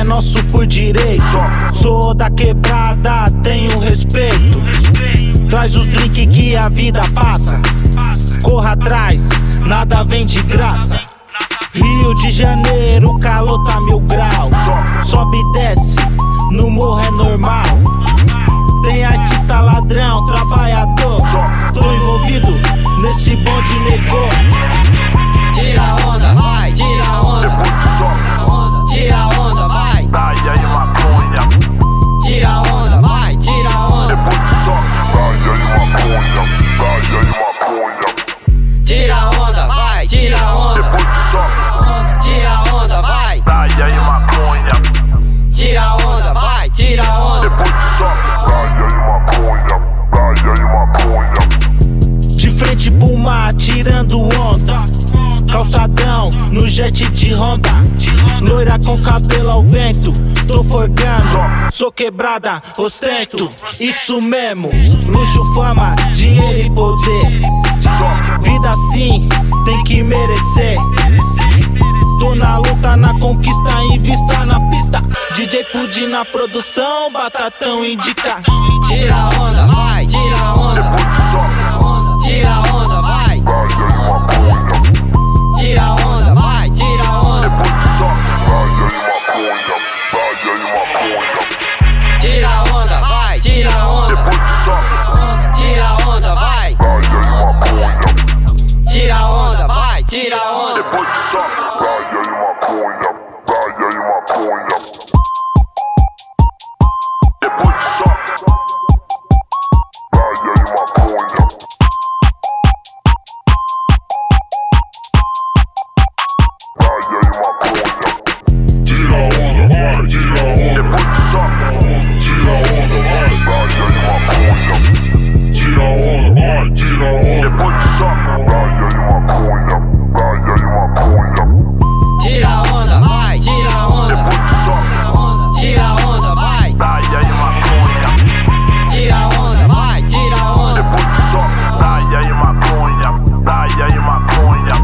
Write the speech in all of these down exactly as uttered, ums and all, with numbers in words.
nosso por direito. Sou da quebrada, tenho respeito. Traz os drinks que a vida passa. Corra atrás, nada vem de graça. Rio de Janeiro, o calor tá mil grau. Sobe e desce, no morro é normal. Tem artista ladrão, trabalhador. Tô envolvido nesse bonde negou. Tira a onda, vai, tira a onda. Tira a onda, vai. Dai aí maconha. Tira a onda, vai, tira a onda. Dai aí maconha. Dai aí maconha. Tira a onda, vai, tira a onda. Tira a onda, vai. Dai aí maconha. Tira a onda, vai, tira a onda. Dai aí maconha. Dai aí maconha. De frente pro mar, tirando onda. Calçadão, no jet de Honda. Loira com cabelo ao vento. Tô forgando, sou quebrada, ostento. Isso mesmo, luxo, fama, dinheiro e poder. Vida assim, tem que merecer. Tô na luta, na conquista, invista na pista. D J Pudim na produção, Batatão indica. Tira a onda, vai, tira a onda. Tira a onda, vai. Tira a onda, vai, tira a onda. Tira a onda, vai, tira a onda. Tira a onda, vai. Tira a onda, vai, tira a onda. Dai aí maconha. Dai aí maconha. Depois só. Dai aí maconha. Dai aí maconha. Tira a onda, vai, tira a onda. Depois só. Tira a onda, vai. Dai aí maconha. Tira a onda, vai, tira a onda. Depois só. Dai aí maconha. Dai aí maconha. Tira a onda, vai, tira a onda. Tira a onda, vai. Dai aí maconha. Tira a onda, vai, tira a onda. Dai aí maconha. Dai aí maconha.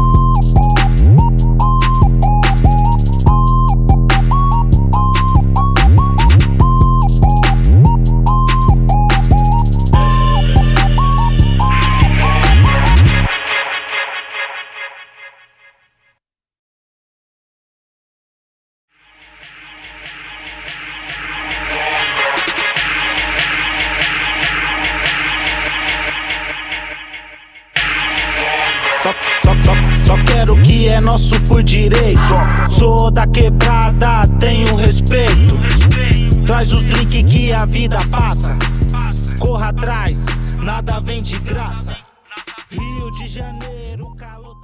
Só, só, só, só quero o que é nosso por direito. Sou da quebrada, tenho respeito. Traz os drinks que a vida passa. Corra atrás, nada vem de graça. Rio de Janeiro, calor.